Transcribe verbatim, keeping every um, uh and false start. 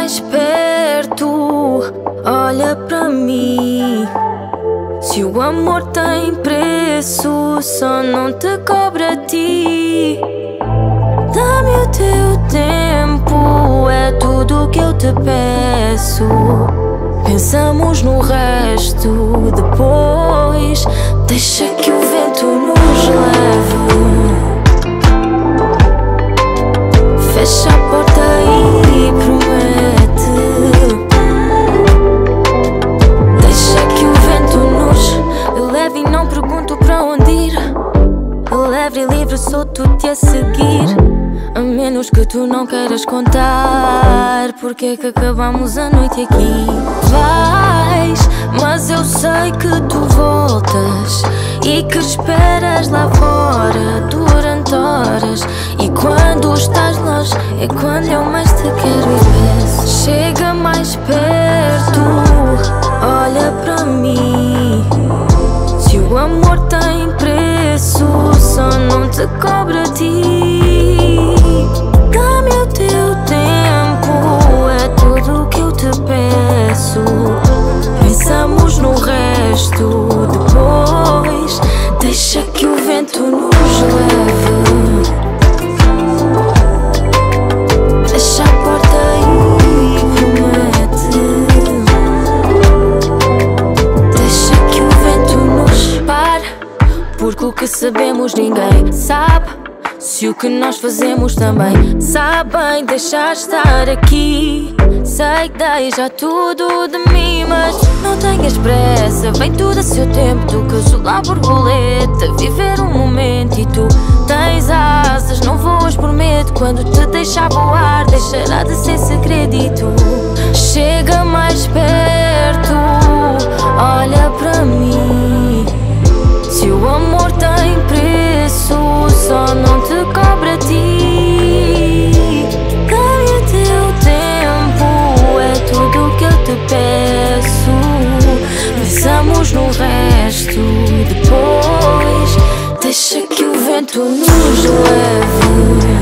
mais perto, olha pra mim. Se o amor tem preço, só não te cobra a ti. Dá-me o teu tempo, é tudo o que eu te peço. Pensamos no resto depois. Deixa que o vento nos leve. Fecha a porta e promete. Deixa que o vento nos leve e não pergunto pra onde ir. Leve e livre, sou tudo-te a seguir. A menos que tu não queiras contar porque é que acabamos a noite aqui. Vais, mas eu sei que tu voltas e que esperas lá fora durante horas. E quando estás longe é quando eu mais te quero e peço. Chega mais perto, olha pra mim. Se o amor tem preço, só não te cobra a ti. Dá-me o teu tempo, é tudo o que eu te peço. Pensamos no resto depois. Deixa que o vento nos leve. Fecha a porta e promete. Deixa que o vento nos pare, porque o que sabemos ninguém sabe. Se o que nós fazemos também sabem, deixar estar aqui. Sei que dei já tudo de mim, mas não tenhas pressa, vem tudo a seu tempo. Tu casular borboleta, viver um momento. E tu tens asas, não voas por medo. Quando te deixar voar, deixará de ser segredo. E tu chega mais perto, olha pra mim. Se o amor tem preço, só não te cobra a ti. Dá-me o teu tempo, é tudo o que eu te peço. Pensamos no resto depois. Deixa que o vento nos leve.